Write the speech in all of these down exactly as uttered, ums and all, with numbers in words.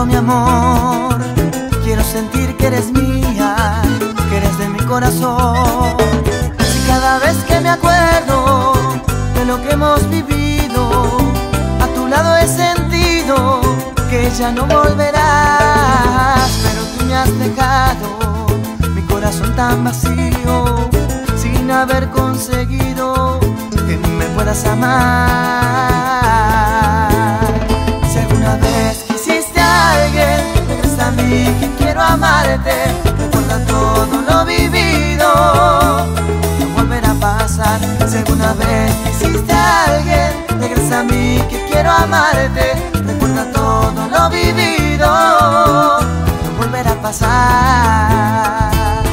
todo mi amor. Quiero sentir que eres mía, que eres de mi corazón. Si cada vez que me acuerdo de lo que hemos vivido, a tu lado he sentido que ya no volverás. Pero tú me has dejado mi corazón tan vacío, sin haber conseguido que me puedas amar. Si alguna vez quisiste a alguien, regresa a mí que quiero amarte. Recuerda todo lo vivido, no volverá a pasar. Si alguna vez quisiste a alguien, regresa a mí que quiero amarte. Recuerda todo lo vivido, no volverá a pasar.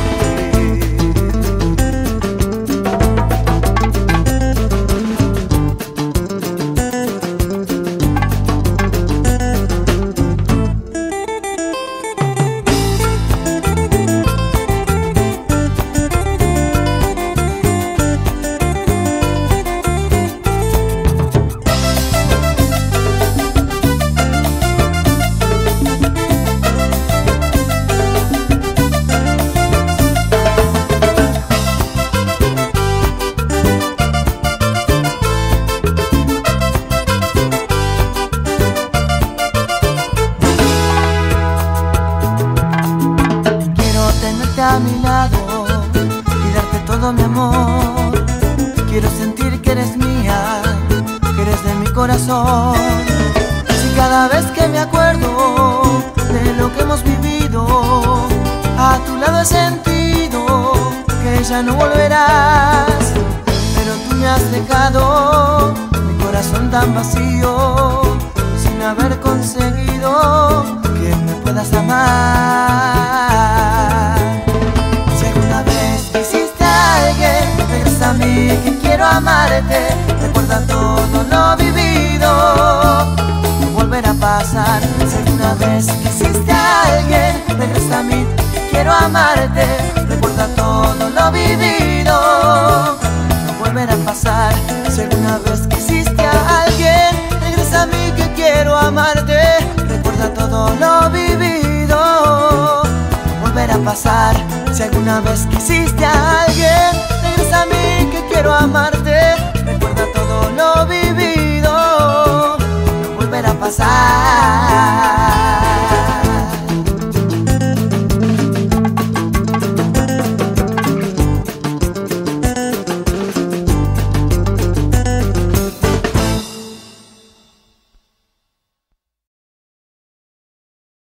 A mi lado y darte todo mi amor. Quiero sentir que eres mía, que eres de mi corazón. Si cada vez que me acuerdo de lo que hemos vivido, a tu lado he sentido que ya no volverás. Pero tú me has dejado mi corazón tan vacío, sin haber conseguido que me puedas amar. Regresa a mí que quiero amarte. Recuerda todo lo vivido, no volverá a pasar. Si alguna vez quisiste a alguien, regresa a mí que quiero amarte. Recuerda todo lo vivido, no volverá a pasar. Si alguna vez quisiste a alguien, regresa a mí que quiero amarte. Recuerda todo lo vivido, no volverá a pasar. Si alguna vez quisiste a alguien, regresa a mí que quiero amarte. Recuerda todo lo vivido, no volverá a pasar.